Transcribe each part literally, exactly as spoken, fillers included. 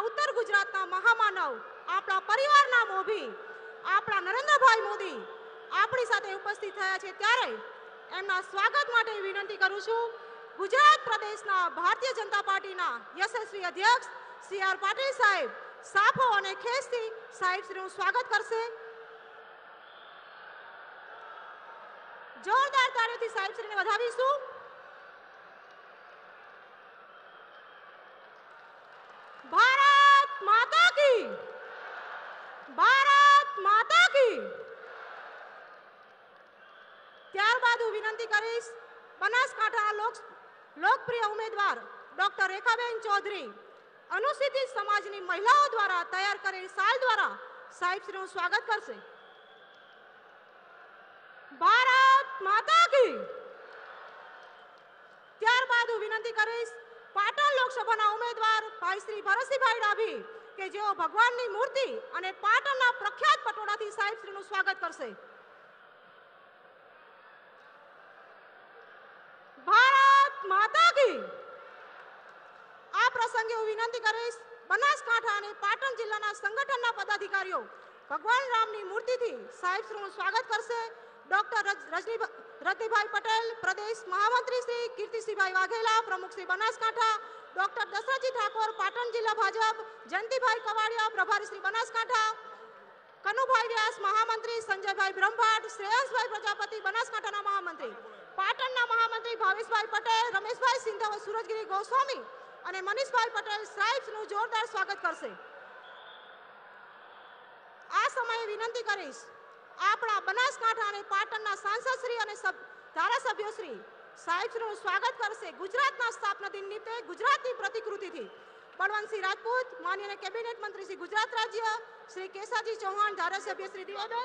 उत्तर गुजरातना महामानव आपणा परिवारना मोभी आपणा नरेन्द्रभाई मोदी आपणी साथे उपस्थित थया छे त्यारे एमना स्वागत माटे विनंती करूं छुं। गुजरात प्रदेशना भारतीय जनता पार्टीना यशस्वी अध्यक्ष सी आर पाटील साहेब साफो अने खेसथी साहेब श्रीનું સ્વાગત કરશે। જોરદાર તાળીઓથી સાહેબ શ્રીને વધાવીશું। ભારત માતા કી ભારત માતા કી। ત્યારબાદ હું વિનંતી કરીશ બનાસકાંઠાના લોક લોકપ્રિય ઉમેદવાર ડોક્ટર રેખાબેન ચૌધરી अनुसूचित समाजनी महिलाओं द्वारा तैयार करेल साल द्वारा साहिब श्रीનું स्वागत करશે। भारत माता की। ત્યારબાદ હું વિનંતી કરીશ પાટણ લોકસભાના ઉમેદવાર ભાઈ શ્રી ભરતસિંહભાઈ ડાભી કે જેઓ ભગવાનની મૂર્તિ અને પાટણના પ્રખ્યાત પટોળાથી સાહિબ શ્રીનું સ્વાગત કરશે। ભારત માતા કી। આ પ્રસંગે હું વિનંતી કરીશ બનાસકાંઠા અને પાટણ જિલ્લાના સંગઠનના પદાધિકારીઓ ભગવાન રામની મૂર્તિથી સાહેબ શ્રીનું સ્વાગત કરશે। ડોક્ટર રજનીભાઈ પટેલ પ્રદેશ મહામંત્રી શ્રી કીર્તિસિંહભાઈ વાઘેલા પ્રમુખ શ્રી બનાસકાંઠા ડોક્ટર દશરથજી ઠાકોર પાટણ જિલ્લા ભાજપ જયંતિભાઈ કવાડિયા પ્રભારી શ્રી બનાસકાંઠા કનુભાઈ વ્યાસ મહામંત્રી સંજયભાઈ બ્રહ્મભટ્ટ શ્રેયસભાઈ પ્રજાપતિ બનાસકાંઠાના મહામંત્રી પાટણના મહામંત્રી ભાવેશભાઈ પટેલ રમેશભાઈ સિંધાવ સુરજગીરી ગોસ્વામી અને મનીષભાઈ પટેલ સાહેબનું જોરદાર સ્વાગત કરશે। આ સમયે વિનંતી કરીશ આપણા બનાસકાંઠા અને પાટણના સાંસદશ્રી અને ધારાસભ્યશ્રી સાહેબનું સ્વાગત કરશે। ગુજરાતના સ્થાપના દિન નિમિત્તે ગુજરાતની પ્રતિકૃતિથી બળવંતસિંહ રાજપૂત માનનીય કેબિનેટ મંત્રી શ્રી ગુજરાત રાજ્ય શ્રી કેસાજી ચૌહાણ ધારાસભ્ય શ્રી દિયોદર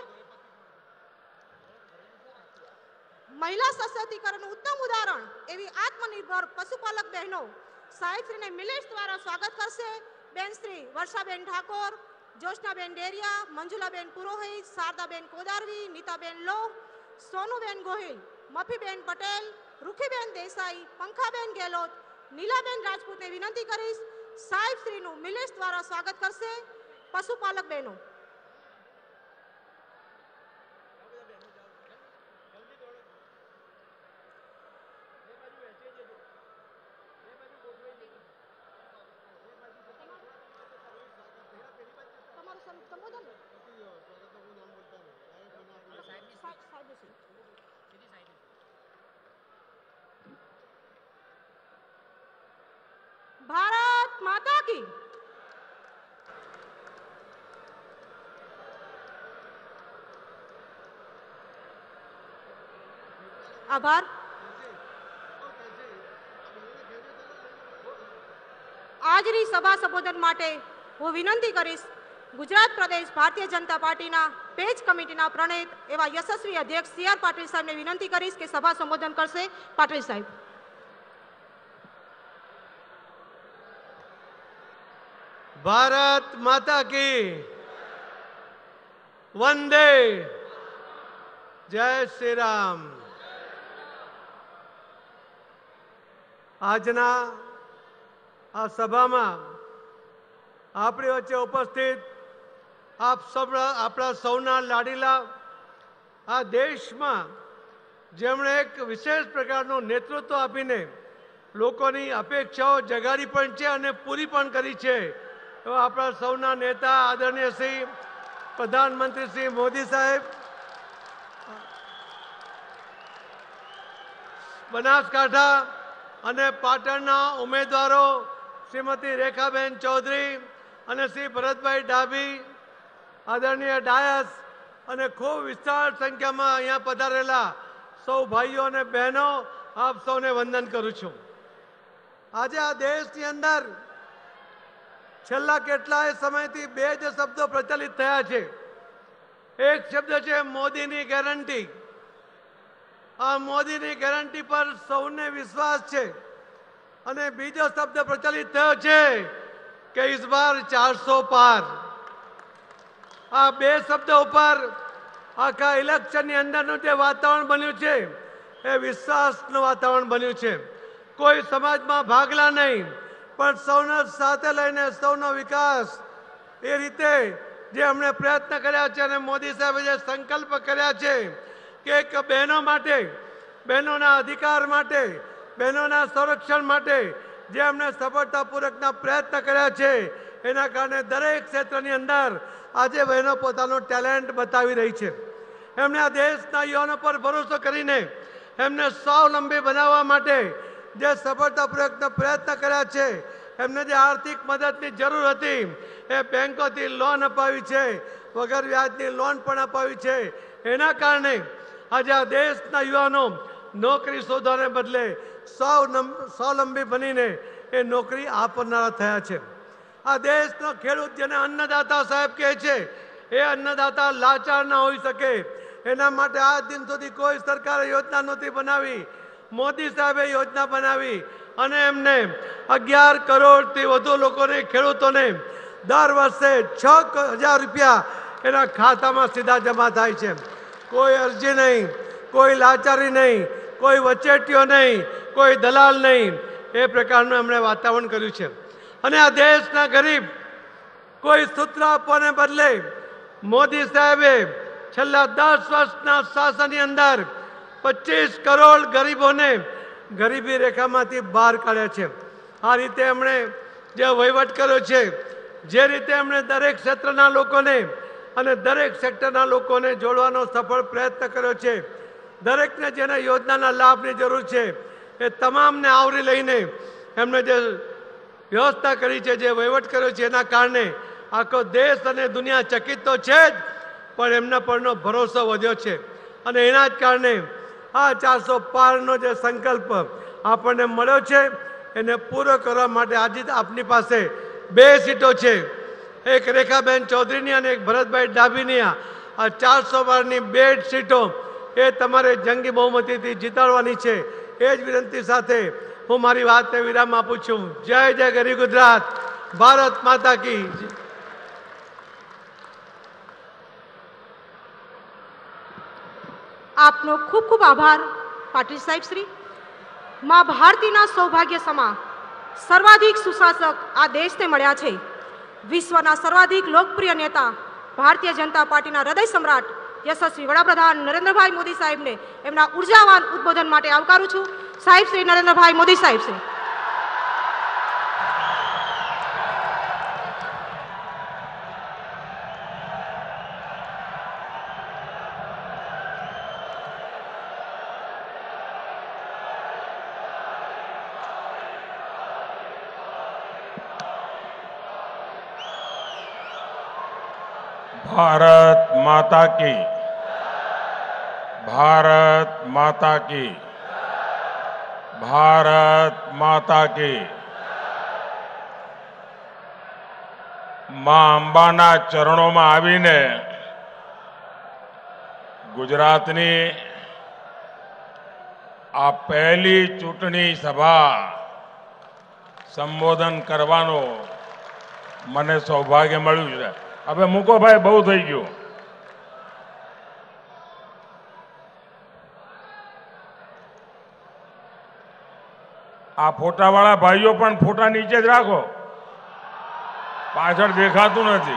મહિલા સશક્તિકરણનું ઉત્તમ ઉદાહરણ એવી આત્મનિર્ભર પશુપાલક બહેનો साहिब श्री ने मिलेट्स द्वारा स्वागत करશે। बेन श्री वर्षाबेन ठाकोर जोशनाबेन डेरिया मंजुलाबेन पुरोहित शारदाबेन कोदारवी नीताबेन लोह सोनूबेन गोहिल मफीबेन पटेल रुखीबेन देसाई पंखाबेन गेहलोत नीलाबेन राजपूत ने विनंती करीश साहिब श्री नु मिलेट्स द्वारा स्वागत करશે। पशुपालक बहनों भारत माता की। आभार। આજની સભા સંબોધન માટે હું વિનંતી કરીશ ગુજરાત પ્રદેશ ભારતીય જનતા પાર્ટીના પેજ કમિટીના પ્રણેત એવા યશસ્વી અધ્યક્ષ સી આર પાટીલ સાહેબને વિનંતી કરીશ કે સભા સંબોધન કરશે। પાટીલ સાહેબ। भारत माता की वंदे जय श्री राम। आजना आ सभा में अपनी वच्चे उपस्थित आप सब अपना सौना लाडीला आ देश में जेमणे एक विशेष प्रकारનું नेतृत्व आपीने लोकोनी अपेक्षाओं जगाड़ी पण छे अने पूरी पण करी छे एवा आपणा सौना नेता आदरणीय श्री प्रधानमंत्री श्री मोदी साहेब बनासकांठा अने पाटणना उम्मीदवारों श्रीमती रेखाबेन चौधरी अने श्री भरतभाई डाभी आदरणीय डायस अने खूब विस्तार संख्या में अहींया पधारेला सौ भाईओ अने बहनों आप सौने वंदन करूं छुं। आज आ देशनी अंदर छेल्ला केटलाय समयथी बे ज शब्दों प्रचलित थया छे। एक शब्द छे मोदीनी गेरंटी। आ मोदीनी गेरंटी पर सौने विश्वास छे अने बीजो शब्द प्रचलित थयो छे के इस बार चार सौ पार। आ बे शब्द पर आखा इलेक्शन ની અંદરનું જે વાતાવરણ બન્યું છે એ વિશ્વાસનું વાતાવરણ બન્યું છે। કોઈ સમાજમાં ભાગલા નહીં, પણ સૌને સાથે લઈને સૌનો વિકાસ એ રીતે જે અમને પ્રયત્ન કર્યા છે અને મોદી સાહેબે જે સંકલ્પ કર્યા છે કે એક બહેનો માટે, બહેનોના અધિકાર માટે, બહેનોના સંરક્ષણ માટે જે અમને સફળતાપૂર્વકના પ્રયત્ન કર્યા છે, એના કારણે દરેક ક્ષેત્રની અંદર આજે બહેનો પોતાનું ટેલેન્ટ બતાવી રહી છે. એમણે આ દેશના યુવાનો પર ભરોસો કરીને એમને સ્વાવલંબી બનાવવા માટે જે સફળતાપૂર્વકના પ્રયત્ન કર્યા છે, એમને જે આર્થિક મદદની જરૂર હતી એ બેંકોથી લોન અપાવી છે, વગર વ્યાજની લોન પણ અપાવી છે. એના કારણે આજે આ દેશના યુવાનો નોકરી શોધવાને બદલે સ્વાવલંબી બનીને એ નોકરી આપનારા થયા છે. આ દેશનો ખેડૂત જેને અન્નદાતા સાહેબ કહે છે, એ અન્નદાતા લાચાર ના હોઈ શકે એના માટે આજ દિન સુધી કોઈ સરકારે યોજના નહોતી બનાવી. મોદી સાહેબે યોજના બનાવી અને એમને અગિયાર કરોડથી વધુ લોકોને, ખેડૂતોને દર વર્ષે છ હજાર રૂપિયા એના ખાતામાં સીધા જમા થાય છે. કોઈ અરજી નહીં, કોઈ લાચારી નહીં, કોઈ વચેટીઓ નહીં, કોઈ દલાલ નહીં. એ પ્રકારનું એમણે વાતાવરણ કર્યું છે. અને આ દેશના ગરીબ કોઈ સૂત્ર આપવાને બદલે મોદી સાહેબે છેલ્લા દસ વર્ષના શાસનની અંદર પચીસ કરોડ ગરીબોને ગરીબી રેખામાંથી બહાર કાઢ્યા છે. આ રીતે એમણે જે વહીવટ કર્યો છે, જે રીતે એમણે દરેક ક્ષેત્રના લોકોને અને દરેક સેક્ટરના લોકોને જોડવાનો સફળ પ્રયત્ન કર્યો છે, દરેકને જેને યોજનાના લાભની જરૂર છે એ તમામને આવરી લઈને એમણે જે વ્યવસ્થા કરી છે, જે વહીવટ કર્યો છે, એના કારણે આખો દેશ અને દુનિયા ચકિત તો છે જ, પણ એમના પરનો ભરોસો વધ્યો છે. અને એના જ કારણે આ ચારસો પારનો જે સંકલ્પ આપણને મળ્યો છે એને પૂરો કરવા માટે આજે આપની પાસે બે સીટો છે, એક રેખાબેન ચૌધરીની અને એક ભરતભાઈ ડાભીની. આ ચારસો પારની બે સીટો એ તમારે જંગી બહુમતીથી જીતાડવાની છે. એ જ વિનંતી સાથે હું મારી વાતને વિરામ આપું છું. જય જય ગરી ગુજરાત, ભારત માતા કી. આપનો ખૂબ ખૂબ આભાર પાટીલ સાહેબ શ્રી. માં ભારતીના સૌભાગ્ય સમા સર્વાધિક સુશાસક આ દેશને મળ્યા છે. વિશ્વના સર્વાધિક લોકપ્રિય નેતા ભારતીય જનતા પાર્ટીના હૃદય સમ્રાટ યશસ્વી વડાપ્રધાન નરેન્દ્રભાઈ મોદી સાહેબને એમના ઉર્જાવાન ઉદ્બોધન માટે આવકારું છું. સાહેબ શ્રી નરેન્દ્રભાઈ મોદી સાહેબ શ્રી. भारत माता की, भारत माता की, भारत माता की. मां अंबाना चरणों में आवीने गुजरातनी आ पहली चूंटणी सभा संबोधन करवानो मने सौभाग्य मळ्युं छे. હવે મૂકો ભાઈ, બહુ થઈ ગયું. આ ફોટાવાળા ભાઈઓ પણ ફોટા નીચે જ રાખો, પાછળ દેખાતું નથી.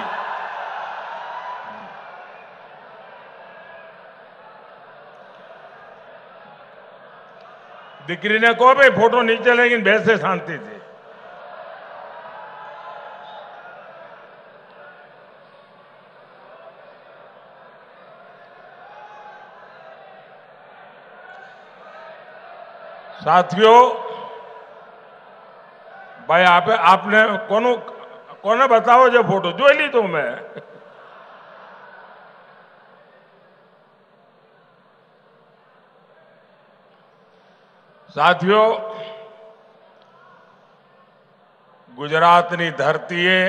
દીકરીને કહો ભાઈ ફોટો નીચે લઈને બેસે શાંતિથી. साथियों, भाई आप आपने कोनु कोने बताओ जो फोटो जो ली तो मैं साथियों, गुजरातनी धरतीए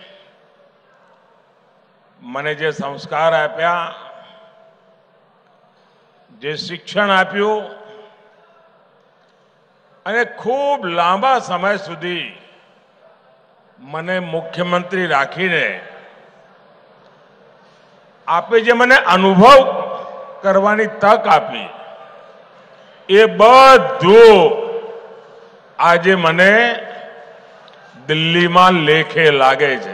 मने जे संस्कार आप्या, जे शिक्षण आप्યું અને ખૂબ લાંબા સમય સુધી મને મુખ્યમંત્રી રાખીને આપે જે મને અનુભવ કરવાની તક આપી, એ બધું આજે મને દિલ્હીમાં લેખે લાગે છે.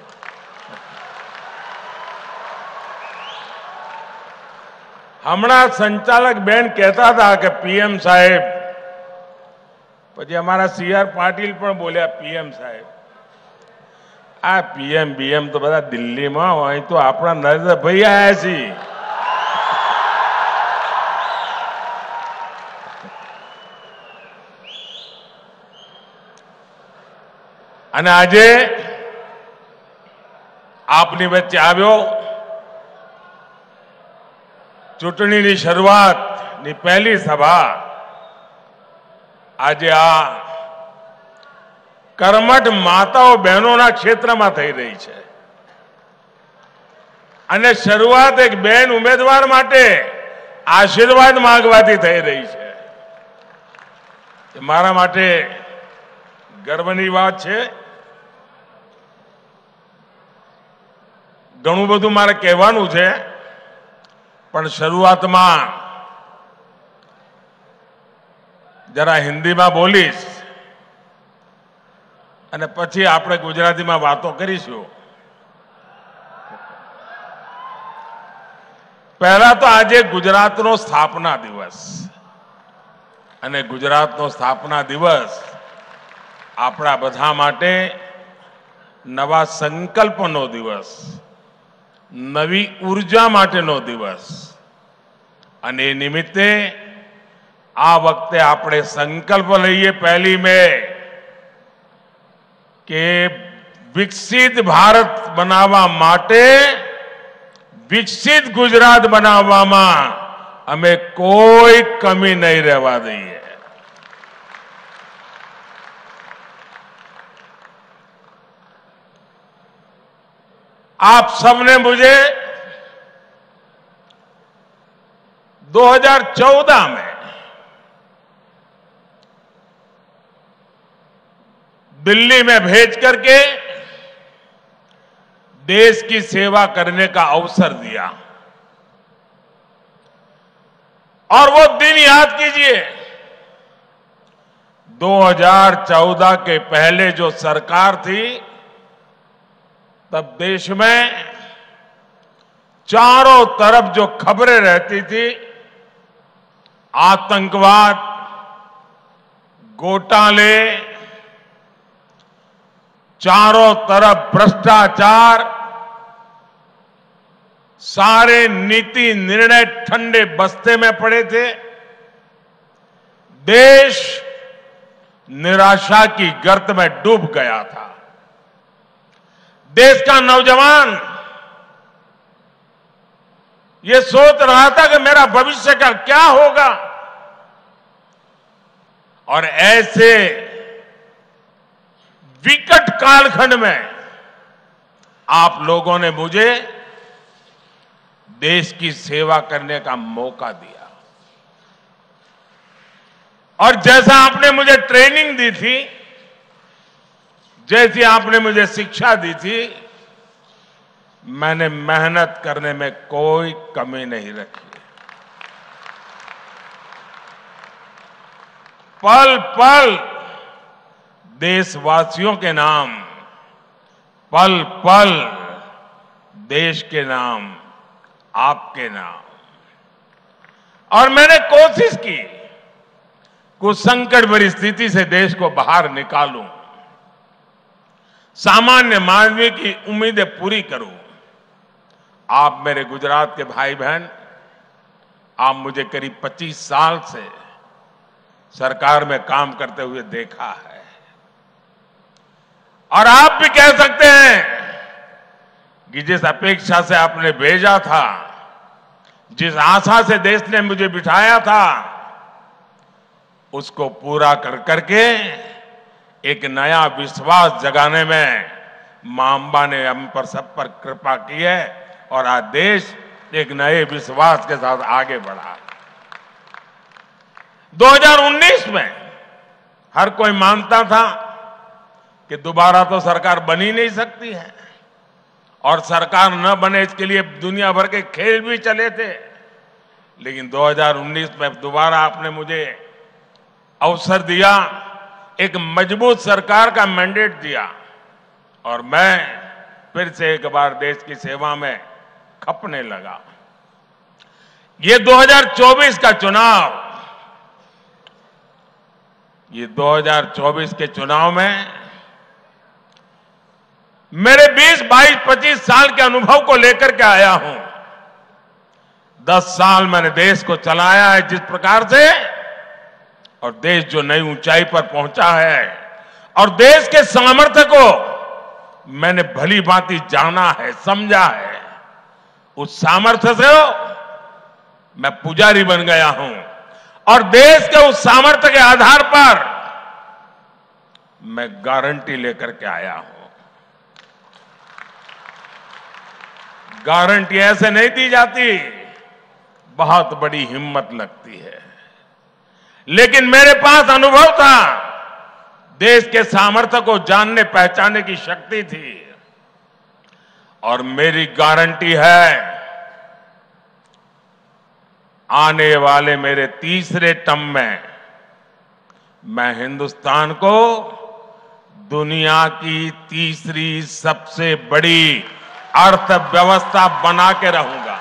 હમણાં સંચાલક બેન કહેતા હતા કે પીએમ સાહેબ, પછી અમારા સી આર પાટીલ પણ બોલ્યા પીએમ સાહેબ. આ પીએમ બીએમ તો બધા દિલ્હીમાં હોય, તો આપણા નરેન્દ્રભાઈ આવ્યા છીએ. અને આજે આપની વચ્ચે આવ્યો ચૂંટણીની શરૂઆતની પહેલી સભા આજે આ કર્મઠ માતાઓ બહેનોના ક્ષેત્રમાં થઈ રહી છે. અને શરૂઆત એક બેન ઉમેદવાર માટે આશીર્વાદ માંગવાથી થઈ રહી છે. મારા માટે ગર્વની વાત છે. ઘણું બધું મારે કહેવાનું છે, પણ શરૂઆતમાં જરા હિન્દીમાં બોલીશ અને પછી આપણે ગુજરાતીમાં વાતો કરીશું. પહેલા તો આજે ગુજરાતનો સ્થાપના દિવસ, અને ગુજરાતનો સ્થાપના દિવસ આપણા બધા માટે નવા સંકલ્પનો દિવસ, નવી ઉર્જા માટેનો દિવસ. અને એ નિમિત્તે આ વખતે આપણે સંકલ્પ લઈએ પહેલી મે કે વિકસિત ભારત બનાવવા માટે વિકસિત ગુજરાત બનાવવામાં અમે કોઈ કમી નહીં રહેવા દઈએ. आप सबने मुझे दो हज़ार चौदह में दिल्ली में भेज करके देश की सेवा करने का अवसर दिया. और वो दिन याद कीजिए, दो हज़ार चौदह के पहले जो सरकार थी, तब देश में चारों तरफ जो खबरें रहती थी, आतंकवाद, घोटाले, चारों तरफ भ्रष्टाचार, सारे नीति निर्णय ठंडे बस्ते में पड़े थे. देश निराशा की गर्त में डूब गया था. देश का नौजवान ये सोच रहा था कि मेरा भविष्य का क्या होगा. और ऐसे विकट कालखंड में आप लोगों ने मुझे देश की सेवा करने का मौका दिया. और जैसा आपने मुझे ट्रेनिंग दी थी, जैसी आपने मुझे शिक्षा दी थी, मैंने मेहनत करने में कोई कमी नहीं रखी. पल पल देशवासियों के नाम, पल पल देश के नाम, आपके नाम. और मैंने कोशिश की कुछ संकट भरी स्थिति से देश को बाहर निकालूं, सामान्य मानवीय की उम्मीदें पूरी करूं. आप मेरे गुजरात के भाई बहन, आप मुझे करीब पच्चीस साल से सरकार में काम करते हुए देखा है. और आप भी कह सकते हैं कि जिस अपेक्षा से आपने भेजा था, जिस आशा से देश ने मुझे बिठाया था, उसको पूरा कर करके एक नया विश्वास जगाने में मां अंबा ने हम पर सब पर कृपा की है. और आज देश एक नए विश्वास के साथ आगे बढ़ा. दो हज़ार उन्नीस में हर कोई मानता था कि दोबारा तो सरकार बन ही नहीं सकती है, और सरकार न बने इसके लिए दुनिया भर के खेल भी चले थे. लेकिन दो हज़ार उन्नीस में दोबारा आपने मुझे अवसर दिया एक मजबूत सरकार का मैंडेट दिया और मैं फिर से एक बार देश की सेवा में खपने लगा। ये दो हज़ार चौबीस का चुनाव, ये दो हज़ार चौबीस के चुनाव में मेरे बीस, बाईस, पच्चीस साल के अनुभव को लेकर के आया हूं। दस साल मैंने देश को चलाया है जिस प्रकार से, और देश जो नई ऊंचाई पर पहुंचा है, और देश के सामर्थ्य को मैंने भली भांति जाना है, समझा है। उस सामर्थ्य से मैं पुजारी बन गया हूं और देश के उस सामर्थ्य के आधार पर मैं गारंटी लेकर के आया हूं। गारंटी ऐसे नहीं दी जाती, बहुत बड़ी हिम्मत लगती है, लेकिन मेरे पास अनुभव था, देश के सामर्थ्य को जानने पहचानने की शक्ति थी, और मेरी गारंटी है आने वाले मेरे तीसरे टर्म में मैं हिंदुस्तान को दुनिया की तीसरी सबसे बड़ी अर्थव्यवस्था बना के रहूंगा।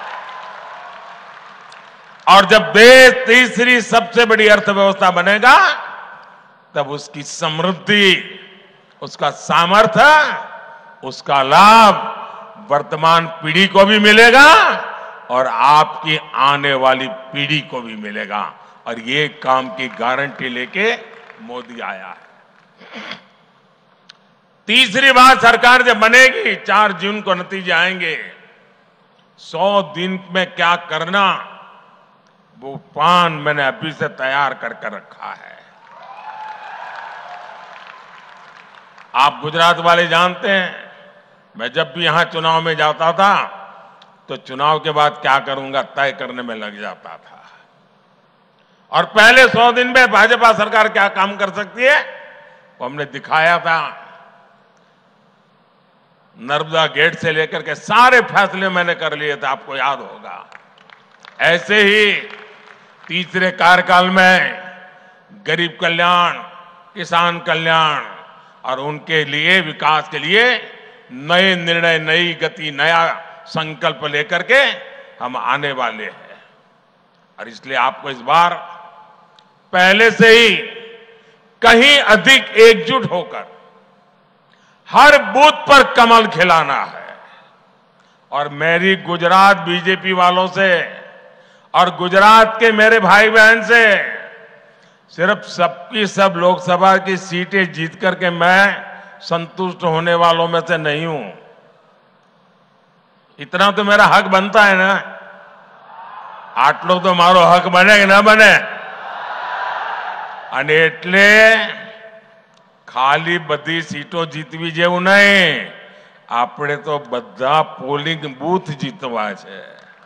और जब देश तीसरी सबसे बड़ी अर्थव्यवस्था बनेगा, तब उसकी समृद्धि, उसका सामर्थ्य, उसका लाभ वर्तमान पीढ़ी को भी मिलेगा और आपकी आने वाली पीढ़ी को भी मिलेगा। और ये काम की गारंटी लेके मोदी आया है। तीसरी बार सरकार जब बनेगी, चार जून को नतीजे आएंगे। सौ दिन में क्या करना, वो प्लान मैंने अभी से तैयार करके रखा है। आप गुजरात वाले जानते हैं, मैं जब भी यहां चुनाव में जाता था तो चुनाव के बाद क्या करूंगा तय करने में लग जाता था। और पहले सौ दिन में भाजपा सरकार क्या काम कर सकती है वो हमने दिखाया था। नर्मदा गेट से लेकर के सारे फैसले मैंने कर लिए थे, आपको याद होगा। ऐसे ही तीसरे कार्यकाल में गरीब कल्याण, किसान कल्याण और उनके लिए विकास के लिए नए निर्णय, नई गति, नया संकल्प लेकर के हम आने वाले हैं। और इसलिए आपको इस बार पहले से ही कहीं अधिक एकजुट होकर हर बूथ पर कमल खिलाना है। और मेरी गुजरात बीजेपी वालों से और गुजरात के मेरे भाई बहन से सिर्फ सबकी सब लोकसभा की सीटें जीत करके मैं संतुष्ट होने वालों में से नहीं हूं। इतना तो मेरा हक बनता है ना। आटलो तो मारो हक बने कि ना बने। અને એટલે ખાલી બધી સીટો જીતવી જેવું નહીં, આપણે તો બધા પોલિંગ બૂથ જીતવા છે।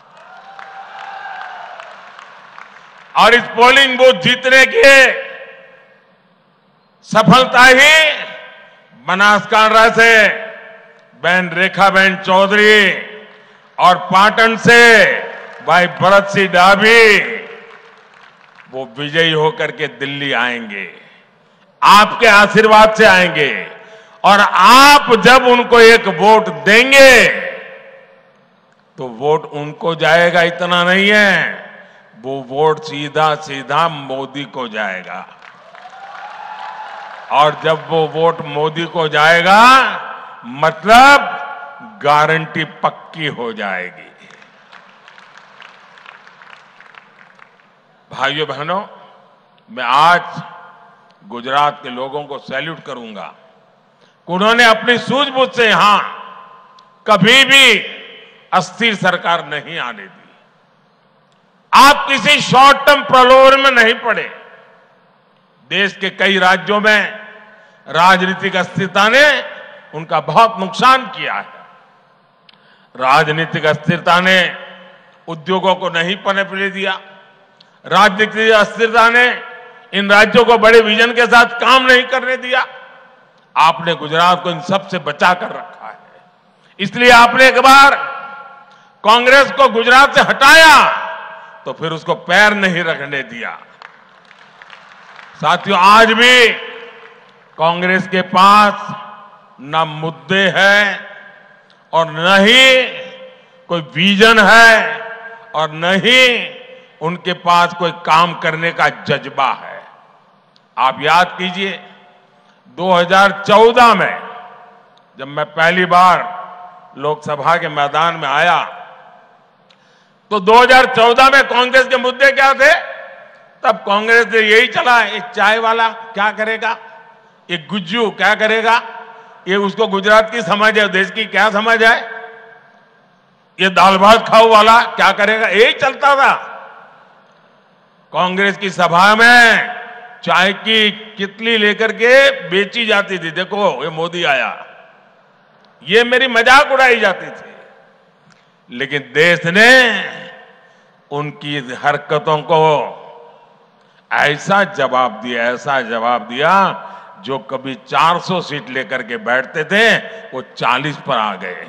और इस पोलिंग बूथ जीतने की सफलता ही बनासकांठा से बहन रेखाबेन चौधरी और पाटन से भाई भरत सिंह डाभी वो विजयी होकर के दिल्ली आएंगे, आपके आशीर्वाद से आएंगे। और आप जब उनको एक वोट देंगे तो वोट उनको जाएगा इतना नहीं है, वो वोट सीधा सीधा मोदी को जाएगा। और जब वो वोट मोदी को जाएगा मतलब गारंटी पक्की हो जाएगी। भाइयों बहनों, मैं आज गुजरात के लोगों को सैल्यूट करूंगा। उन्होंने अपनी सूझबूझ से यहां कभी भी अस्थिर सरकार नहीं आने दी। आप किसी शॉर्ट टर्म प्रलोभन में नहीं पड़े। देश के कई राज्यों में राजनीतिक अस्थिरता ने उनका बहुत नुकसान किया है। राजनीतिक अस्थिरता ने उद्योगों को नहीं पनपने दिया। राजनीतिक अस्थिरता ने इन राज्यों को बड़े विजन के साथ काम नहीं करने दिया। आपने गुजरात को इन सब से बचा कर रखा है। इसलिए आपने एक बार कांग्रेस को गुजरात से हटाया तो फिर उसको पैर नहीं रखने दिया। साथियों, आज भी कांग्रेस के पास न मुद्दे हैं और न ही कोई विजन है और न ही उनके पास कोई काम करने का जज्बा है। आप याद कीजिए दो हज़ार चौदह में जब मैं पहली बार लोकसभा के मैदान में आया तो दो हज़ार चौदह में कांग्रेस के मुद्दे क्या थे? तब कांग्रेस ने यही चला, ये चाय वाला क्या करेगा, ये गुज्जू क्या करेगा, ये उसको गुजरात की समझ है, देश की क्या समझ है, ये दाल भात खाओ वाला क्या करेगा, यही चलता था। कांग्रेस की सभा में चाय की कितली लेकर के बेची जाती थी, देखो ये मोदी आया, ये मेरी मजाक उड़ाई जाती थी। लेकिन देश ने उनकी हरकतों को ऐसा जवाब दिया, ऐसा जवाब दिया, जो कभी चार सौ सीट लेकर के बैठते थे वो चालीस पर आ गए।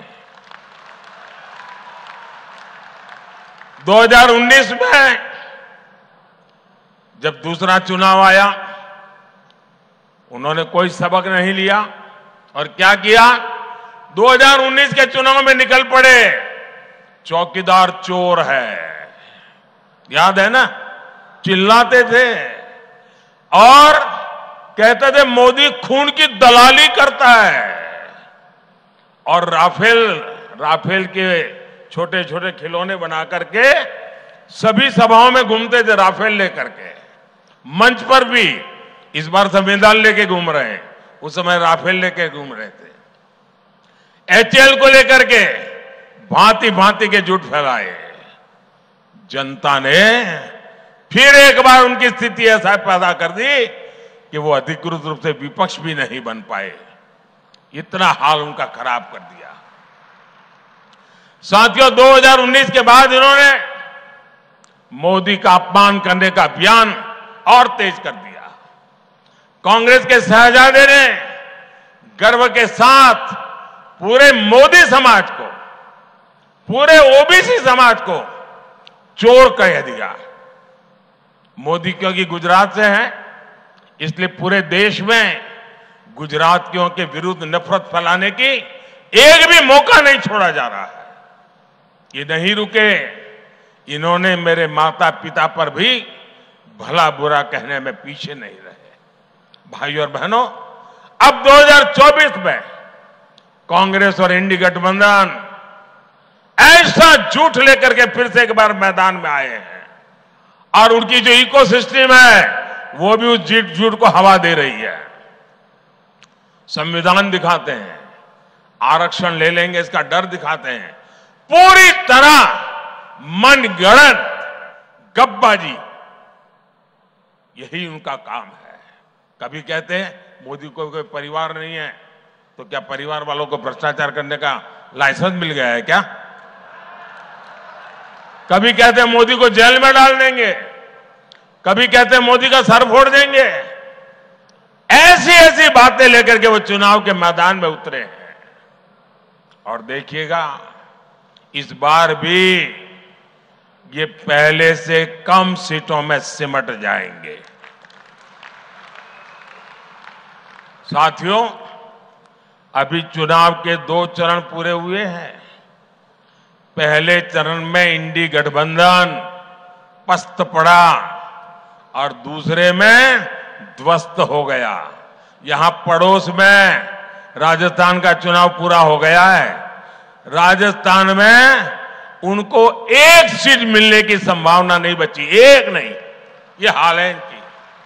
दो हज़ार उन्नीस में जब दूसरा चुनाव आया उन्होंने कोई सबक नहीं लिया और क्या किया, दो हज़ार उन्नीस के चुनाव में निकल पड़े, चौकीदार चोर है, याद है ना, चिल्लाते थे और कहते थे मोदी खून की दलाली करता है। और राफेल राफेल के छोटे छोटे खिलौने बना करके सभी सभाओं में घूमते थे राफेल लेकर के, मंच पर भी इस बार संविधान लेके घूम रहे हैं, उस समय राफेल लेके घूम रहे थे। एचएएल को लेकर के भांति भांति के झूठ फैलाए। जनता ने फिर एक बार उनकी स्थिति ऐसा पैदा कर दी कि वो अधिकृत रूप से विपक्ष भी नहीं बन पाए, इतना हाल उनका खराब कर दिया। साथियों, दो हज़ार उन्नीस के बाद इन्होंने मोदी का अपमान करने का अभियान और तेज कर दिया। कांग्रेस के शहजादे ने गर्व के साथ पूरे मोदी समाज को, पूरे ओबीसी समाज को चोर कह दिया। मोदी क्योंकि गुजरात से हैं, इसलिए पूरे देश में गुजरातियों के विरुद्ध नफरत फैलाने की एक भी मौका नहीं छोड़ा जा रहा है। ये नहीं रुके, इन्होंने मेरे माता पिता पर भी भला बुरा कहने में पीछे नहीं रहे। भाइयों और बहनों, अब दो हज़ार चौबीस में कांग्रेस और इंडी गठबंधन ऐसा झूठ लेकर के फिर से एक बार मैदान में आए हैं और उनकी जो इकोसिस्टम है वो भी उस झूठ झूठ को हवा दे रही है। संविधान दिखाते हैं, आरक्षण ले लेंगे इसका डर दिखाते हैं, पूरी तरह मनगढ़ंत गपबाजी, यही उनका काम है। कभी कहते हैं मोदी को कोई परिवार नहीं है, तो क्या परिवार वालों को भ्रष्टाचार करने का लाइसेंस मिल गया है क्या? कभी कहते हैं मोदी को जेल में डाल देंगे, कभी कहते हैं मोदी का सर फोड़ देंगे। ऐसी ऐसी बातें लेकर के वो चुनाव के मैदान में उतरे हैं। और देखिएगा इस बार भी ये पहले से कम सीटों में सिमट जाएंगे। साथियों, अभी चुनाव के दो चरण पूरे हुए हैं। पहले चरण में इंडी गठबंधन पस्त पड़ा और दूसरे में ध्वस्त हो गया। यहां पड़ोस में राजस्थान का चुनाव पूरा हो गया है। राजस्थान में उनको एक सीट मिलने की संभावना नहीं बची, एक नहीं, ये हाल है इनकी।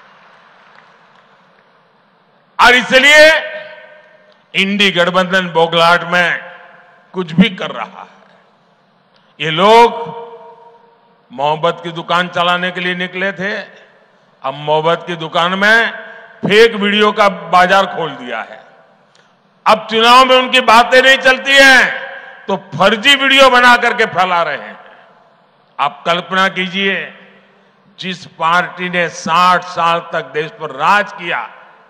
और इसलिए इंडी गठबंधन बोगलाहट में कुछ भी कर रहा है। ये लोग मोहब्बत की दुकान चलाने के लिए निकले थे, अब मोहब्बत की दुकान में फेक वीडियो का बाजार खोल दिया है। अब चुनाव में उनकी बातें नहीं चलती हैं तो फर्जी वीडियो बना करके फैला रहे हैं। आप कल्पना कीजिए, जिस पार्टी ने साठ साल तक देश पर राज किया,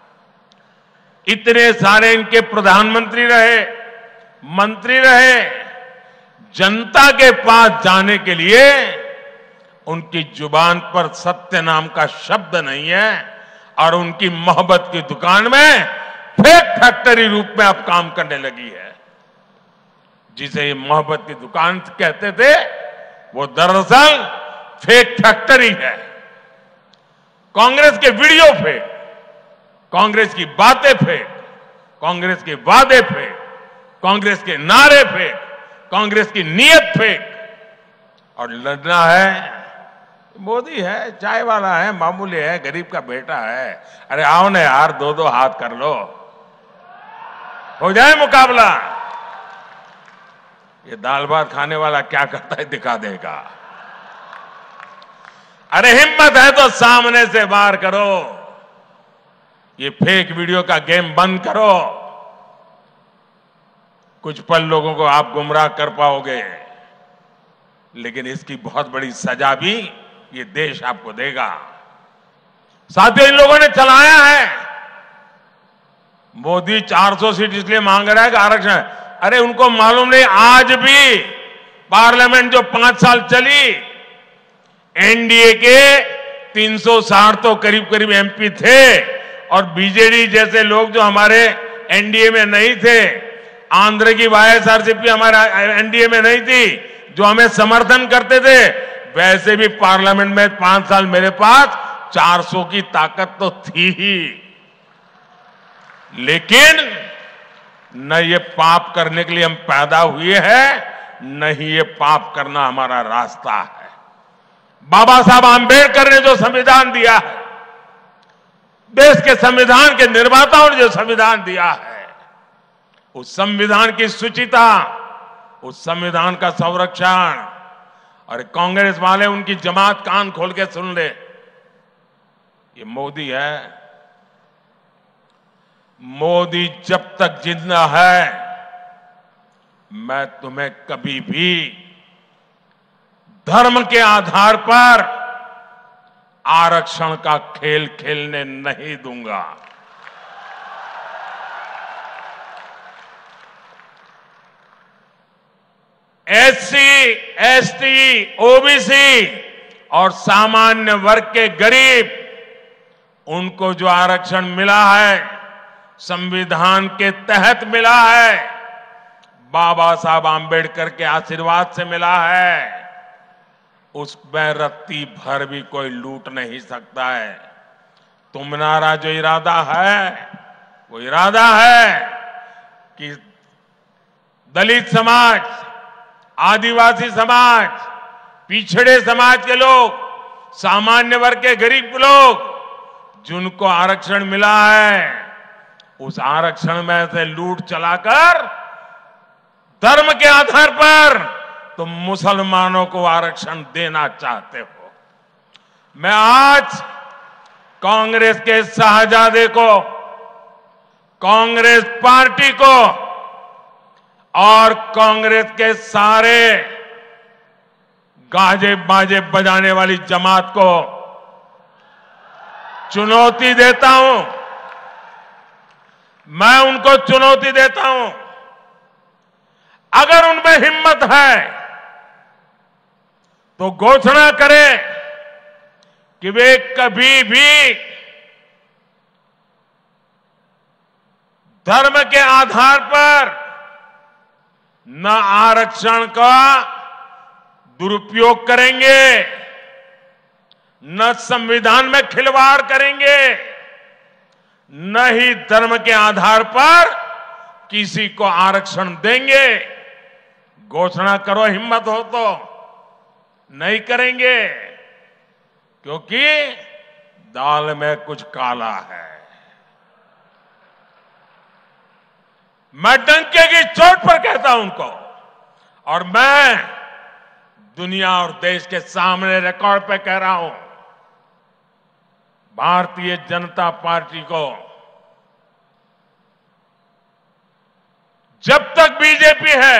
इतने सारे इनके प्रधानमंत्री रहे, मंत्री रहे, जनता के पास जाने के लिए उनकी जुबान पर सत्य नाम का शब्द नहीं है और उनकी मोहब्बत की दुकान में फेक फैक्ट्री रूप में अब काम करने लगी है। जिसे ये मोहब्बत की दुकान कहते थे, वो दरअसल फेक फैक्ट्री है। कांग्रेस के वीडियो फेक, कांग्रेस की बातें फेक, कांग्रेस के वादे फेक, कांग्रेस के नारे फेक, कांग्रेस की नीयत फेक। और लड़ना है, मोदी है, चाय वाला है, मामूली है, गरीब का बेटा है। अरे आओ ना यार, दो दो हाथ कर लो, हो जाए मुकाबला। ये दाल भात खाने वाला क्या करता है दिखा देगा। अरे हिम्मत है तो सामने से वार करो, ये फेक वीडियो का गेम बंद करो। कुछ पल लोगों को आप गुमराह कर पाओगे, लेकिन इसकी बहुत बड़ी सजा भी ये देश आपको देगा। साथियों, इन लोगों ने चलाया है, मोदी चार सौ सीट इसलिए मांग रहा है कि आरक्षण। अरे उनको मालूम नहीं, आज भी पार्लियामेंट जो पांच साल चली, एनडीए के तीन सौ साठ तो करीब करीब एमपी थे, और बीजेडी जैसे लोग जो हमारे एनडीए में नहीं थे, आंध्र की वाईएसआरसीपी हमारे एनडीए में नहीं थी, जो हमें समर्थन करते थे, वैसे भी पार्लियामेंट में पांच साल मेरे पास चार सौ की ताकत तो थी ही। लेकिन न ये पाप करने के लिए हम पैदा हुए हैं, न ही ये पाप करना हमारा रास्ता है। बाबा साहब आंबेडकर ने जो संविधान दिया है, देश के संविधान के निर्माताओं ने जो संविधान दिया है, उस संविधान की सुचिता, उस संविधान का संरक्षण। और कांग्रेस वाले, उनकी जमात कान खोल के सुन ले, ये मोदी है। मोदी जब तक जिंदा है, मैं तुम्हें कभी भी धर्म के आधार पर आरक्षण का खेल खेलने नहीं दूंगा। एससी, एसटी, ओबीसी और सामान्य वर्ग के गरीब, उनको जो आरक्षण मिला है, संविधान के तहत मिला है, बाबा साहब आंबेडकर के आशीर्वाद से मिला है, उसमें रत्ती भर भी कोई लूट नहीं सकता है। तुम्हारा जो इरादा है, वो इरादा है कि दलित समाज, आदिवासी समाज, पिछड़े समाज के लोग, सामान्य वर्ग के गरीब लोग, जिनको आरक्षण मिला है, उस आरक्षण में से लूट चलाकर धर्म के आधार पर तुम मुसलमानों को आरक्षण देना चाहते हो। मैं आज कांग्रेस के शाहजादे को, कांग्रेस पार्टी को और कांग्रेस के सारे गाजे बाजे बजाने वाली जमात को चुनौती देता हूं। मैं उनको चुनौती देता हूं, अगर उनमें हिम्मत है तो घोषणा करें कि वे कभी भी धर्म के आधार पर न आरक्षण का दुरुपयोग करेंगे, न संविधान में खिलवाड़ करेंगे, न ही धर्म के आधार पर किसी को आरक्षण देंगे। घोषणा करो, हिम्मत हो तो। नहीं करेंगे, क्योंकि दाल में कुछ काला है। मैं डंके की चोट पर कहता हूं उनको, और मैं दुनिया और देश के सामने रिकॉर्ड पे कह रहा हूं, भारतीय जनता पार्टी को जब तक बीजेपी है,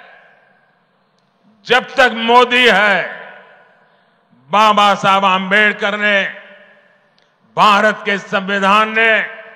जब तक मोदी है, बाबा साहब आंबेडकर ने, भारत के संविधान ने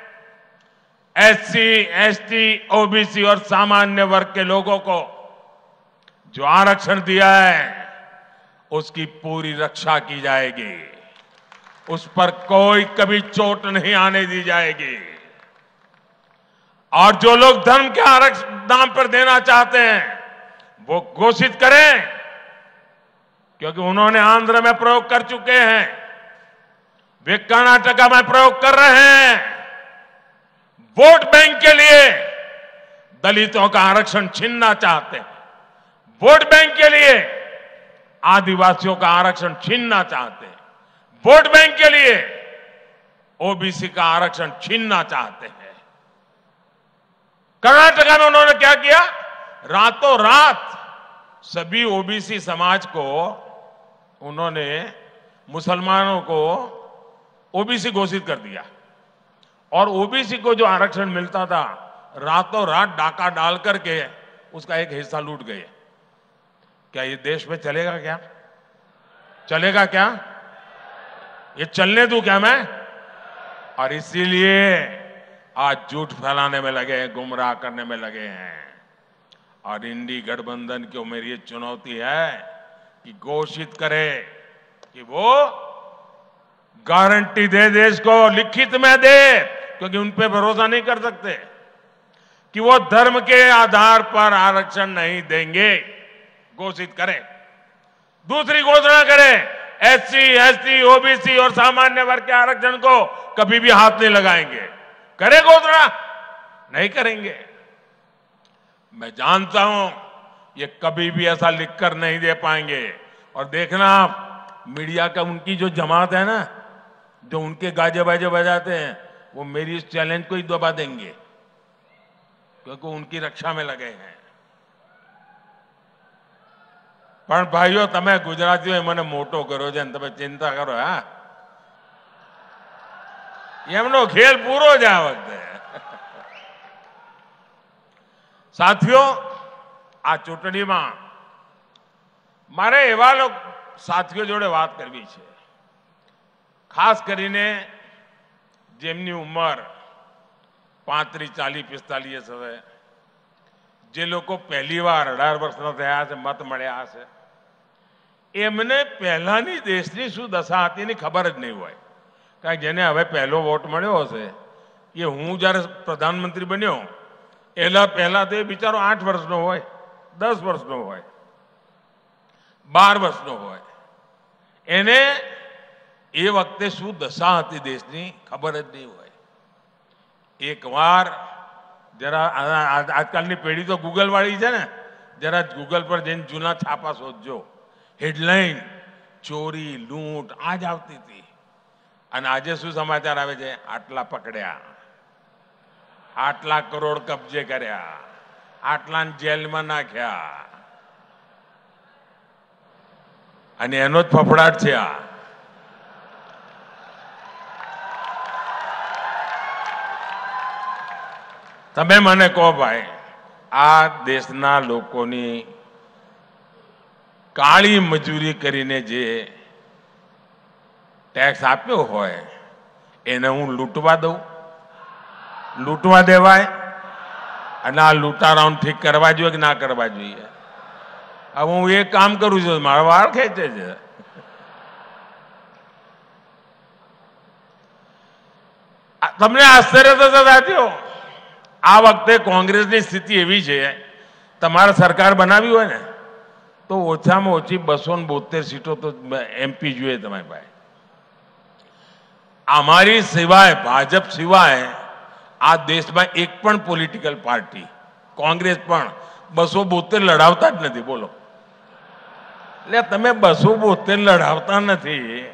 एससी, एसटी, ओबीसी और सामान्य वर्ग के लोगों को जो आरक्षण दिया है, उसकी पूरी रक्षा की जाएगी। उस पर कोई कभी चोट नहीं आने दी जाएगी। और जो लोग धर्म के आरक्षण नाम पर देना चाहते हैं वो घोषित करें, क्योंकि उन्होंने आंध्र में प्रयोग कर चुके हैं, वे कर्नाटका में प्रयोग कर रहे हैं। वोट बैंक के लिए दलितों का आरक्षण छीनना चाहते हैं, वोट बैंक के लिए आदिवासियों का आरक्षण छीनना चाहते हैं, वोट बैंक के लिए ओबीसी का आरक्षण छीनना चाहते हैं। कर्नाटका में उन्होंने क्या किया? रातों रात सभी ओबीसी समाज को उन्होंने, मुसलमानों को ओबीसी घोषित कर दिया, और ओबीसी को जो आरक्षण मिलता था रातों रात डाका डाल करके उसका एक हिस्सा लूट गए। क्या ये देश में चलेगा? क्या चलेगा? क्या ये चलने दूं क्या मैं? और इसीलिए आज झूठ फैलाने में लगे हैं, गुमराह करने में लगे हैं। और इंडी गठबंधन की मेरी ये चुनौती है कि घोषित करे कि वो गारंटी दे, देश को लिखित में दे, क्योंकि उन पे भरोसा नहीं कर सकते, कि वो धर्म के आधार पर आरक्षण नहीं देंगे। घोषित करें। दूसरी घोषणा करें, एससी, एसटी, ओबीसी और सामान्य वर्ग के आरक्षण को कभी भी हाथ नहीं लगाएंगे। करें घोषणा? नहीं करेंगे। मैं जानता हूं ये कभी भी ऐसा लिखकर नहीं दे पाएंगे। और देखना आप, मीडिया का उनकी जो जमात है ना, जो उनके गाजे बाजे बजाते हैं, वो मेरी इस चैलेंज को ही दबा देंगे, क्योंकि उनकी रक्षा में लगे हैं। પણ ભાઈઓ, તમે ગુજરાતીઓ મને મોટો કર્યો છે, તમે ચિંતા કરો. હા, એમનો ખેલ પૂરો જ આ વખતે. સાથીઓ, આ ચૂંટણીમાં મારે એવા લોકો સાથીઓ જોડે વાત કરવી છે, ખાસ કરીને જેમની ઉંમર પાંત્રીસ, ચાલીસ, પિસ્તાલીસ હવે, જે લોકો પહેલી વાર અઢાર વર્ષના થયા છે, મત મળ્યા હશે, એમને પહેલાની દેશની શું દશા હતી એની ખબર જ નહીં હોય. કારણ કે જેને હવે પહેલો વોટ મળ્યો હશે, એ હું જ્યારે પ્રધાનમંત્રી બન્યો એના પહેલા તો એ બિચારો આઠ વર્ષનો હોય, દસ વર્ષનો હોય, બાર વર્ષનો હોય, એને એ વખતે શું દશા હતી દેશની ખબર જ નહીં હોય. એકવાર જરા આજકાલની પેઢી તો ગૂગલ વાળી છે ને, જરા ગૂગલ પર જઈને જૂના છાપા શોધજો. હેડલાઇન ચોરી, લૂંટ આ જ આવતી હતી. અને આજે શું સમાચાર આવે છે? આટલા પકડ્યા, આટલા કરોડ કબજે કર્યા, આટલા જેલમાં નાખ્યા. અને એનો જ ફફડાટ છે આ. તમે મને કહો ભાઈ, આ દેશના લોકોની કાળી મજૂરી કરીને જે ટેક્સ આપ્યો હોય એને હું લૂંટવા દઉં? લૂંટવા દેવાય? અને આ લૂંટારાઓને ઠીક કરવા જોઈએ કે ના કરવા જોઈએ? હવે હું એક કામ કરું છું, મારા વાળ ખેંચે છે. તમને આશ્ચર્ય થશે સાથીઓ, આ વખતે કોંગ્રેસની સ્થિતિ એવી છે, તમારે સરકાર બનાવી હોય ને તો ઓછામાં ઓછી બસો ને બોતેર સીટો તો એમપી જોઈએ તમારી પાસે. અમારી સિવાય, ભાજપ સિવાય આ દેશમાં એક પણ પોલિટિકલ પાર્ટી, કોંગ્રેસ પણ બસો બોતેર લડાવતા જ નથી. બોલો, એટલે તમે બસો બોતેર લડાવતા નથી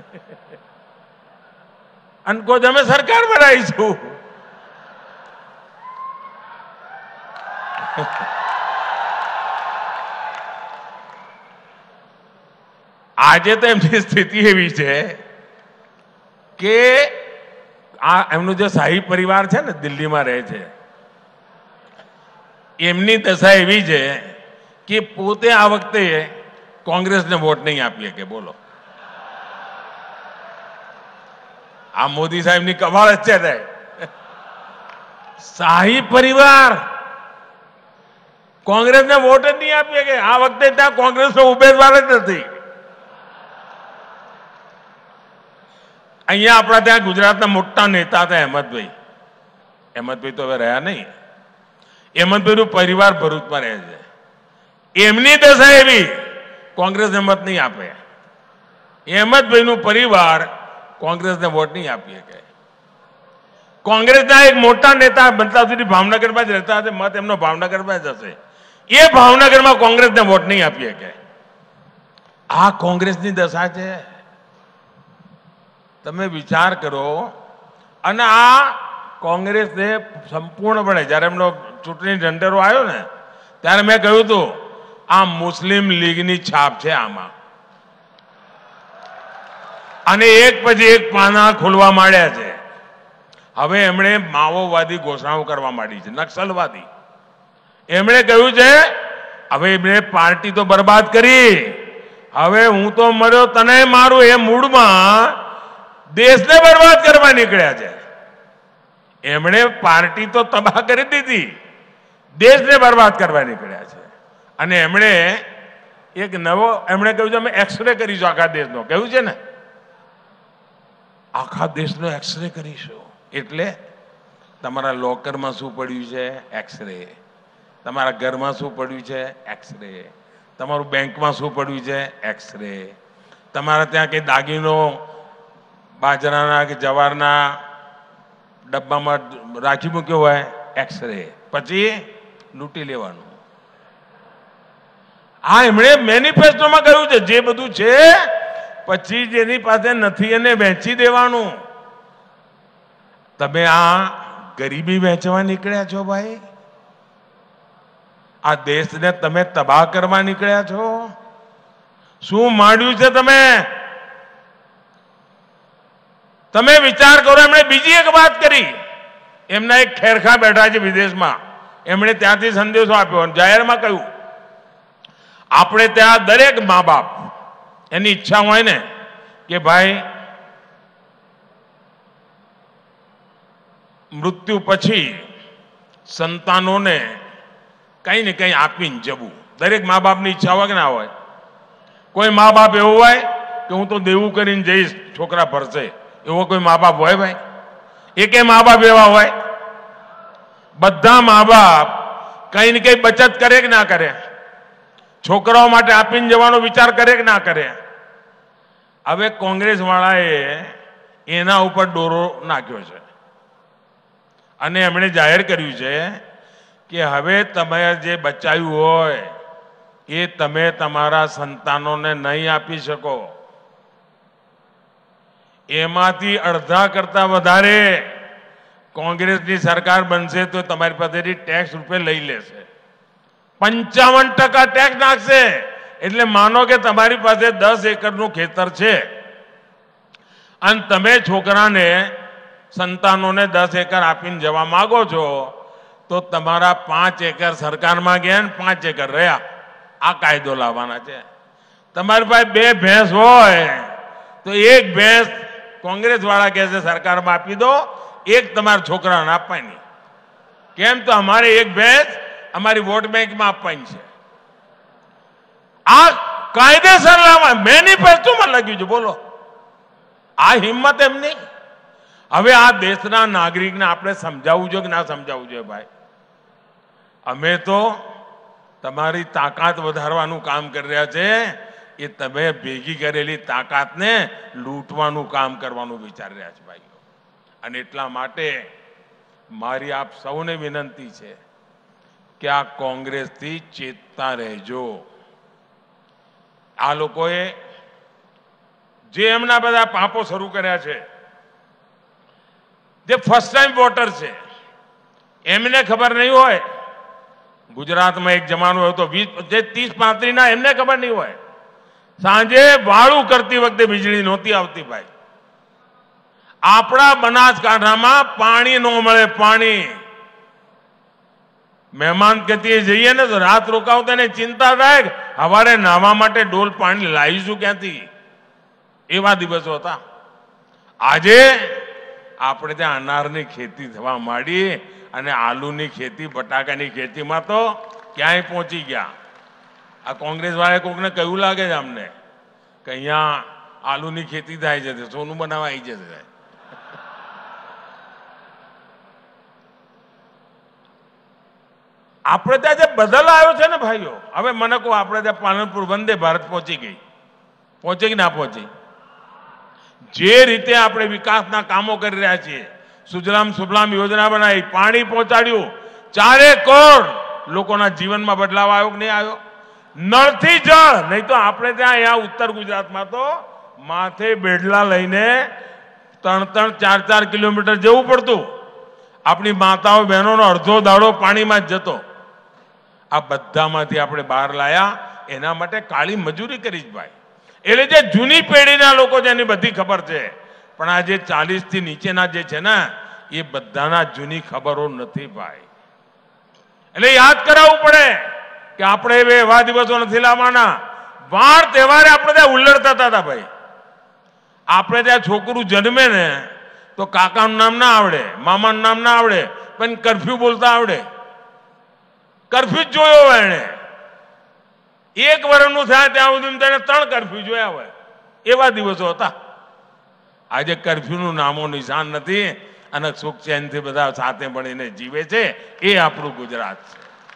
અને કોઈ અમે સરકાર બનાવીશું. આજે તો એમની સ્થિતિ એવી છે કે આ એમનો જે શાહી પરિવાર છે ને, દિલ્હીમાં રહે છે, એમની દશા એવી છે કે પોતે આ વખતે કોંગ્રેસને વોટ નહીં આપી શકે. બોલો, આ મોદી સાહેબની કમાલ જ છે. શાહી પરિવાર કોંગ્રેસને વોટ જ નહીં આપી શકે. આ વખતે ત્યાં કોંગ્રેસનો ઉમેદવાર જ નથી. અહીંયા આપણા ત્યાં ગુજરાતના મોટા નેતા હતા અહેમદભાઈ, હેમંતભાઈ તો હવે રહ્યા નહીં. હેમંતભાઈનું પરિવાર ભરૂચમાં રહે છે. એમની દશા એવી, કોંગ્રેસને મત નહીં આપે. હેમંતભાઈનું પરિવાર કોંગ્રેસને વોટ નહીં આપી શકે. કોંગ્રેસના એક મોટા નેતા બનતા સુધી ભાવનગરમાં જ રહેતા હશે, મત એમનો ભાવનગરમાં જ હશે. એ ભાવનગરમાં કોંગ્રેસને વોટ નહીં આપી શકે. આ કોંગ્રેસની દશા છે. તમે વિચાર કરો. અને આ કોંગ્રેસને સંપૂર્ણપણે જ્યારે એમનો ચૂંટણી ઢંઢેરો આવ્યો ને ત્યારે મેં કહ્યું હતું આ મુસ્લિમ લીગની છાપ છે આમાં. અને એક પછી એક પાના ખોલવા માંડ્યા છે. હવે એમણે માઓવાદી ઘોષણાઓ કરવા માંડી છે, નક્સલવાદી. એમણે કહ્યું છે હવે એમણે પાર્ટી તો બરબાદ કરી, હવે હું તો મર્યો તને મારું, એ મૂડમાં દેશને બરબાદ કરવા નીકળ્યા છે. એમણે પાર્ટી તો તબાહ કરી દીધી, દેશને બરબાદ કરવા નીકળ્યા છે. અને એમણે એક નવો એમણે કહ્યું છે અમે એક્સરે કરીશું આખા દેશનો. કહ્યું છે ને આખા દેશનો એક્સરે કરીશું. એટલે તમારા લોકરમાં શું પડ્યું છે? એક્સરે. તમારા ઘરમાં શું પડ્યું છે? એક્સરે. તમારું બેંકમાં શું પડ્યું છે? એક્સરે. તમારા ત્યાં કઈ દાગીનો બાજરાના કે જવારના ડબ્બામાં રાખી મૂક્યો હોય? એક્સરે. પછી લૂંટી લેવાનું. આ એમણે મેનિફેસ્ટોમાં કહ્યું છે જે બધું છે પછી જેની પાસે નથી એને વેચી દેવાનું. તમે આ ગરીબી વેચવા નીકળ્યા છો ભાઈ? આ દેશને તમે તબાહ કરવા નીકળ્યા છો? શું માંડ્યું છે તમે? તમે વિચાર કરો. એમણે બીજી એક વાત કરી. એમના એક ખેરખા બેઠા છે વિદેશમાં, એમણે ત્યાંથી સંદેશો આપ્યો, જાહેરમાં કહ્યું આપણે ત્યાં દરેક મા બાપ એની ઈચ્છા હોય ને કે ભાઈ મૃત્યુ પછી સંતાનોને કઈ ને કઈ આપીને જવું. દરેક મા બાપની ઈચ્છા હોય કે ના હોય? કોઈ મા બાપ એવું હોય કે હું તો દેવું કરીને જઈશ છોકરા ભરશે, એવો કોઈ મા બાપ હોય ભાઈ? એકે મા બાપ એવા હોય? બધા મા બાપ કઈ ને કઈ બચત કરે કે ના કરે? છોકરાઓ માટે આપીને જવાનો વિચાર કરે કે ના કરે? હવે કોંગ્રેસ વાળાએ એના ઉપર દોરો નાખ્યો છે અને એમણે જાહેર કર્યું છે કે હવે તમે જે બચાવ્યું હોય એ તમે તમારા સંતાનોને નહીં આપી શકો. એમાંથી અડધા કરતા વધારે કોંગ્રેસની સરકાર બનશે તો તમારી પાસેથી ટેક્સ રૂપે લઈ લેશે. પંચાવન ટકા ટેક્સ નાખશે. એટલે માનો કે તમારી પાસે દસ એકરનું ખેતર છે અને તમે છોકરાને સંતાનોને દસ એકર આપીને જવા માંગો છો તો તમારા પાંચ એકર સરકારમાં ગયા ને પાંચ એકર રહ્યા. આ કાયદો લાવવાના છે. તમારી પાસે બે ભેંસ હોય તો એક ભેંસ કોંગ્રેસ વાળા કહે છે સરકારમાં આપી દો, એક તમારા છોકરાને આપવાની. કેમ? તો અમારે એક ભેંસ અમારી વોટ બેંકમાં આપવાની છે. આ કાયદેસર લાવવા મેનિફેસ્ટોમાં લખ્યું છે. બોલો આ હિંમત એમની. હવે આ દેશના નાગરિકને આપણે સમજાવવું જોઈએ કે ના સમજાવવું જોઈએ ભાઈ? અમે તો તમારી તાકાત વધારવાનું કામ કરી રહ્યા છે, એ તમે ભેગી કરેલી તાકાતને લૂંટવાનું કામ કરવાનું વિચારી રહ્યા છે ભાઈઓ. અને એટલા માટે મારી આપ સૌને વિનંતી છે કે આ કોંગ્રેસથી ચેતતા રહેજો. આ લોકોએ જે એમના બધા પાપો શરૂ કર્યા છે, જે ફર્સ્ટ ટાઈમ વોટર છે એમને ખબર નહીં હોય. ગુજરાતમાં એક જમાનો હોય તો વીસ જે ત્રીસ પાંત્રીસ ના એમને ખબર નહીં હોય. સાંજે વાળું કરતી વખતે વીજળી નહોતી આવતી ભાઈ. આપણા બનાસકાંઠામાં પાણી ન મળે. પાણી મહેમાન ગતિએ જઈએ ને તો રાત રોકાવતા ને ચિંતા થાય સવારે નાહવા માટે ડોલ પાણી લાવીશું ક્યાંથી? એવા દિવસો હતા. આજે આપણે ત્યાં અનારની ખેતી થવા માંડી અને આલુની ખેતી, બટાકાની ખેતીમાં તો ક્યાંય પહોંચી ગયા. આ કોંગ્રેસ વાળાએ કોકને કયું લાગે છે અમને કે અહીંયા આલુની ખેતી થાય છે, સોનું બનાવવા આવી જશે. આપણે ત્યાં જે બદલ આવ્યો છે ને ભાઈઓ, હવે મને કહો, આપણે ત્યાં પાલનપુર વંદે ભારત પહોંચી ગઈ, પહોંચી કે ના પહોંચી? જે રીતે આપણે વિકાસના કામો કરી રહ્યા છીએ, સુજલામ સુફલામ યોજના બનાવી, પાણી પહોંચાડ્યું, ચારે કરોડ લોકોના જીવનમાં બદલાવ આવ્યો કે નહીં આવ્યો? નળથી જળ, નહીં તો આપણે ત્યાં અહીંયા ઉત્તર ગુજરાતમાં તો માથે બેડલા લઈને ત્રણ ત્રણ ચાર ચાર કિલોમીટર જવું પડતું. આપણી માતાઓ બહેનોનો અડધો દાડો પાણીમાં જ જતો. આ બધામાંથી આપણે બહાર લાયા, એના માટે કાળી મજૂરી કરી જ ભાઈ. એટલે જે જૂની પેઢીના લોકો જેની બધી ખબર છે, પણ આ જે ચાલીસ થી નીચેના જે છે ને, એ બધાના જૂની ખબરો નથી ભાઈ. એટલે યાદ કરાવવું પડે કે આપણે હવે એવા દિવસો નથી લાવવાના. વાર તહેવારે આપણે ત્યાં ઉલ્લડતા હતા ભાઈ. આપણે ત્યાં છોકરું જન્મે ને તો કાકાનું નામ ના આવડે, મામાનું નામ ના આવડે, પણ કરફ્યુ બોલતા આવડે. કરફ્યુ જ જોયો હોય એને. એક વર્ષનું થાય ત્યાં સુધી તેને ત્રણ કરફ્યુ જોયા હોય. એવા દિવસો હતા. આજે કરફ્યુનું નામો નિશાન નથી અને સુખ ચેનથી બધા સાથે મળીને જીવે છે. એ આપણું ગુજરાત છે.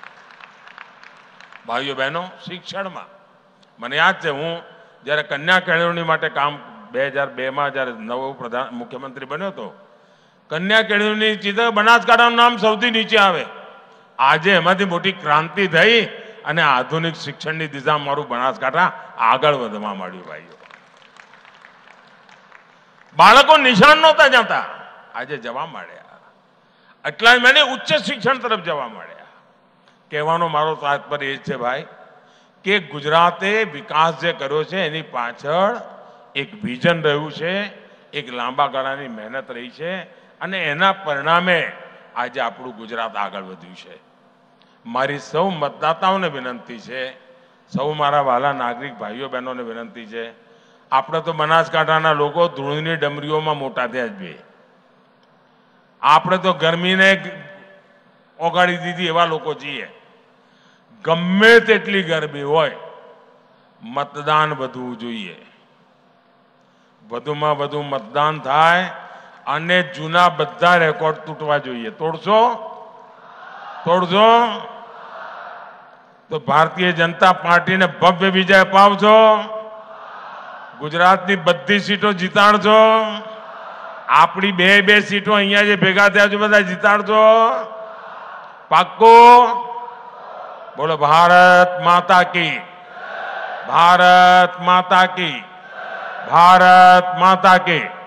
ભાઈઓ બહેનો, શિક્ષણમાં મને યાદ છે, હું જ્યારે કન્યા કેળવણી માટે કામ બે હજાર બે માં જયારે નવો પ્રધાન મુખ્યમંત્રી બન્યો હતો, કન્યા કેળવણી ચિત્ર બનાસકાંઠાનું નામ સૌથી નીચે આવે. આજે એમાંથી મોટી ક્રાંતિ થઈ અને આધુનિક શિક્ષણની દિશા મારું બનાસકાંઠા આગળ વધવા માંડ્યું ભાઈઓ. બાળકો નિશાન નહોતા જતા, આજે જવા માંડ્યા. એટલા મને ઉચ્ચ શિક્ષણ તરફ જવા માંડ્યા. કહેવાનો મારો તાત્પર્ય એ છે ભાઈ કે ગુજરાતે વિકાસ જે કર્યો છે એની પાછળ એક વિઝન રહ્યું છે, એક લાંબા ગાળાની મહેનત રહી છે અને એના પરિણામે આજે આપણું ગુજરાત આગળ વધ્યું છે. મારી સૌ મતદાતાઓને વિનંતી છે, સૌ મારા વાલા નાગરિક ભાઈઓ બહેનોને વિનંતી છે, આપણે તો બનાસકાંઠાના લોકો ધૂળની ડમરીઓમાં મોટા થયા જ બે. આપણે તો ગરમીને ઓગાળી દીધી એવા લોકો છીએ. ગમે તેટલી ગરમી હોય, મતદાન વધવું જોઈએ. વધુમાં વધુ મતદાન થાય અને જૂના બધા રેકોર્ડ તૂટવા જોઈએ. તોડશો તોડશો તો ભારતીય જનતા પાર્ટીને ભવ્ય વિજય અપાવજો. ગુજરાતની બધી સીટો જીતાડજો. આપણી બે બે સીટો અહીંયા જે ભેગા થયા છે બધા જીતાડજો. પાક્કો? બોલો ભારત માતા કી, ભારત માતા કી, ભારત માતા કી.